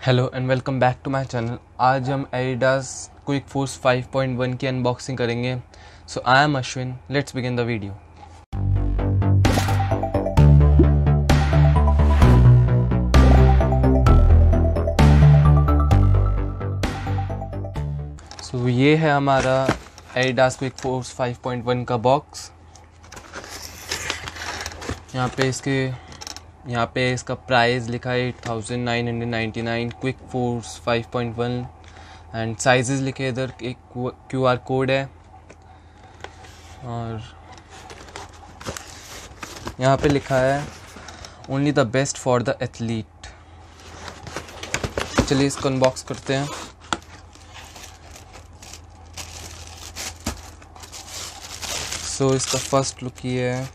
Hello and welcome back to my channel. आज हम Adidas quick force 5.1 की unboxing करेंगे। So I am Ashwin, let's begin the video. So ये है हमारा एडिडास क्विक फोर्स 5.1 का बॉक्स। यहाँ पे इसका प्राइस लिखा है 8999 क्विक फोर्स 5.1 एंड साइजेस लिखे इधर। एक QR कोड है और यहाँ पे लिखा है only the best for the athlete. चलिए इसको अनबॉक्स करते हैं। सो इसका फर्स्ट लुक ये है।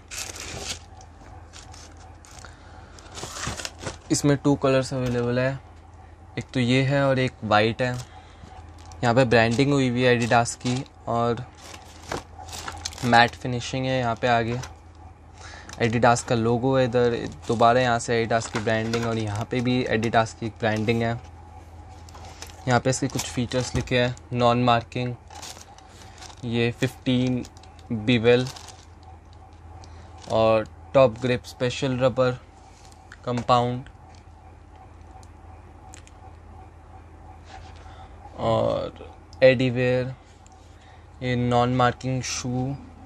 इसमें 2 कलर्स अवेलेबल है, एक तो ये है और एक वाइट है। यहाँ पे ब्रांडिंग हुई हुई है एडिडास की और मैट फिनिशिंग है। यहाँ पे आगे एडिडास का लोगो है, इधर दोबारा यहाँ से एडिडास की ब्रांडिंग और यहाँ पे भी एडिडास की ब्रांडिंग है। यहाँ पे इसके कुछ फीचर्स लिखे हैं। नॉन मार्किंग, ये 15 बीवेल और top grip special rubber compound और एडीवेयर, ये नॉन मार्किंग शू।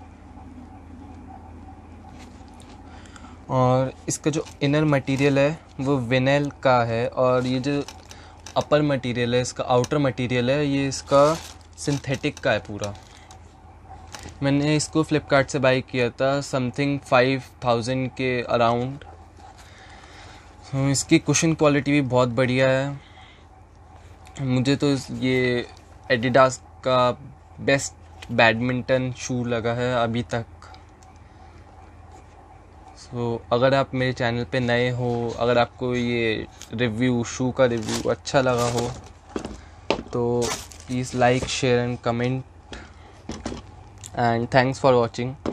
और इसका जो इनर मटेरियल है वो विनेल का है और ये जो अपर मटेरियल है, इसका आउटर मटेरियल है, ये इसका सिंथेटिक का है पूरा। मैंने इसको फ्लिपकार्ट से बाई किया था समथिंग 5000 के अराउंड। इसकी कुशन क्वालिटी भी बहुत बढ़िया है। मुझे तो ये एडिडास का बेस्ट बैडमिंटन शू लगा है अभी तक। अगर आप मेरे चैनल पे नए हो, अगर आपको ये शू का रिव्यू अच्छा लगा हो तो please like, share and comment and thanks for watching.